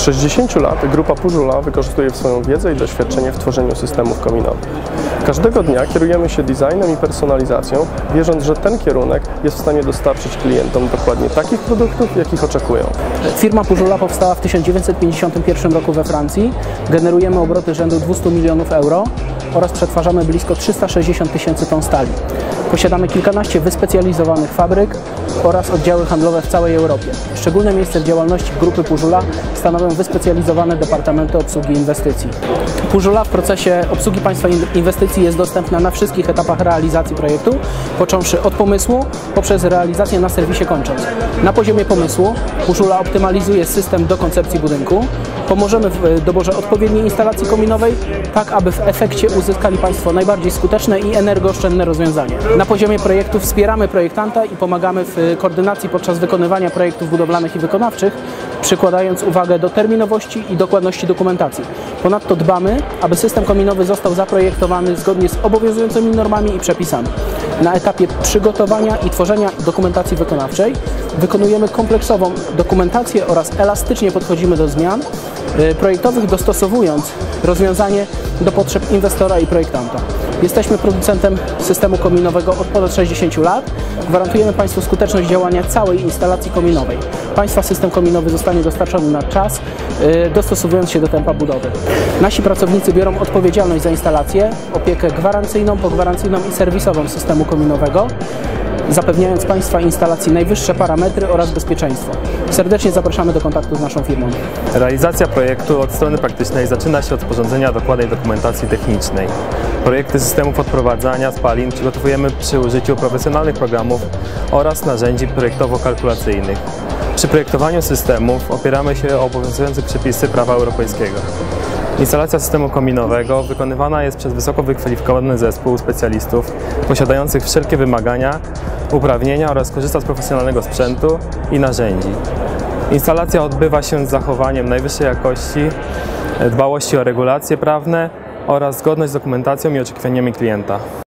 60 lat grupa Pujola wykorzystuje swoją wiedzę i doświadczenie w tworzeniu systemów kominowych. Każdego dnia kierujemy się designem i personalizacją, wierząc, że ten kierunek jest w stanie dostarczyć klientom dokładnie takich produktów, jakich oczekują. Firma Pujola powstała w 1951 roku we Francji. Generujemy obroty rzędu 200 milionów euro oraz przetwarzamy blisko 360 tysięcy ton stali. Posiadamy kilkanaście wyspecjalizowanych fabryk oraz oddziały handlowe w całej Europie. Szczególne miejsce w działalności grupy Pujola stanowią wyspecjalizowane departamenty obsługi inwestycji. Pujola w procesie obsługi państwa inwestycji jest dostępna na wszystkich etapach realizacji projektu, począwszy od pomysłu poprzez realizację na serwisie kończąc. Na poziomie pomysłu Pujola optymalizuje system do koncepcji budynku. Pomożemy w doborze odpowiedniej instalacji kominowej, tak aby w efekcie uzyskali Państwo najbardziej skuteczne i energooszczędne rozwiązanie. Na poziomie projektu wspieramy projektanta i pomagamy w koordynacji podczas wykonywania projektów budowlanych i wykonawczych, przykładając uwagę do terminowości i dokładności dokumentacji. Ponadto dbamy, aby system kominowy został zaprojektowany zgodnie z obowiązującymi normami i przepisami. Na etapie przygotowania i tworzenia dokumentacji wykonawczej wykonujemy kompleksową dokumentację oraz elastycznie podchodzimy do zmian projektowych, dostosowując rozwiązanie do potrzeb inwestora i projektanta. Jesteśmy producentem systemu kominowego od ponad 60 lat. Gwarantujemy Państwu skuteczność działania całej instalacji kominowej. Państwa system kominowy zostanie dostarczony na czas, dostosowując się do tempa budowy. Nasi pracownicy biorą odpowiedzialność za instalację, opiekę gwarancyjną, pogwarancyjną i serwisową systemu kominowego, zapewniając Państwa instalacji najwyższe parametry oraz bezpieczeństwo. Serdecznie zapraszamy do kontaktu z naszą firmą. Realizacja projektu od strony praktycznej zaczyna się od sporządzenia dokładnej dokumentacji technicznej. Projekty systemów odprowadzania spalin przygotowujemy przy użyciu profesjonalnych programów oraz narzędzi projektowo-kalkulacyjnych. Przy projektowaniu systemów opieramy się o obowiązujące przepisy prawa europejskiego. Instalacja systemu kominowego wykonywana jest przez wysoko wykwalifikowany zespół specjalistów posiadających wszelkie wymagania, uprawnienia oraz korzysta z profesjonalnego sprzętu i narzędzi. Instalacja odbywa się z zachowaniem najwyższej jakości, dbałości o regulacje prawne oraz zgodność z dokumentacją i oczekiwaniami klienta.